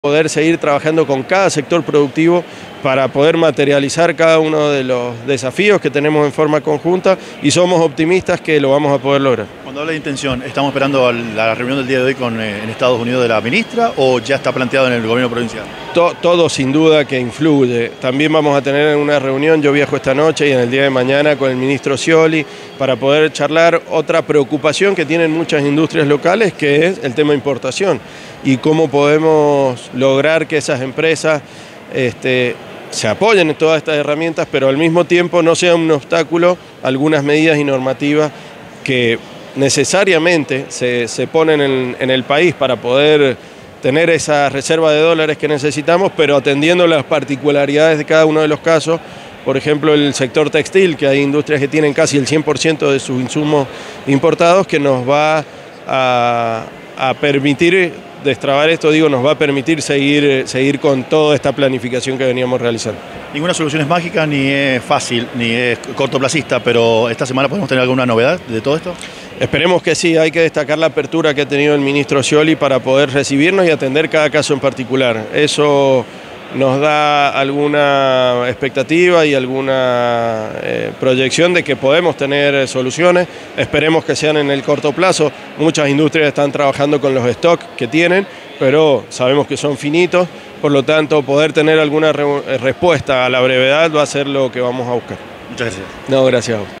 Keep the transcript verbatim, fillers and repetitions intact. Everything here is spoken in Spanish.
Poder seguir trabajando con cada sector productivo para poder materializar cada uno de los desafíos que tenemos en forma conjunta y somos optimistas que lo vamos a poder lograr. Cuando habla de intención, ¿estamos esperando la reunión del día de hoy con, eh, en Estados Unidos de la ministra o ya está planteado en el gobierno provincial? To, todo sin duda que influye. También vamos a tener una reunión, yo viajo esta noche y en el día de mañana con el ministro Scioli para poder charlar otra preocupación que tienen muchas industrias locales, que es el tema de importación y cómo podemos lograr que esas empresas este, se apoyen en todas estas herramientas, pero al mismo tiempo no sean un obstáculo algunas medidas y normativas que necesariamente se, se ponen en, en el país para poder tener esa reserva de dólares que necesitamos, pero atendiendo las particularidades de cada uno de los casos. Por ejemplo, el sector textil, que hay industrias que tienen casi el cien por ciento de sus insumos importados, que nos va a, a permitir destrabar esto, digo, nos va a permitir seguir, seguir con toda esta planificación que veníamos realizando. Ninguna solución es mágica, ni es fácil, ni es cortoplacista, pero esta semana podemos tener alguna novedad de todo esto. Esperemos que sí, hay que destacar la apertura que ha tenido el ministro Scioli para poder recibirnos y atender cada caso en particular. Eso nos da alguna expectativa y alguna eh, proyección de que podemos tener soluciones. Esperemos que sean en el corto plazo. Muchas industrias están trabajando con los stocks que tienen, pero sabemos que son finitos, por lo tanto poder tener alguna re respuesta a la brevedad va a ser lo que vamos a buscar. Muchas gracias. No, gracias a vos.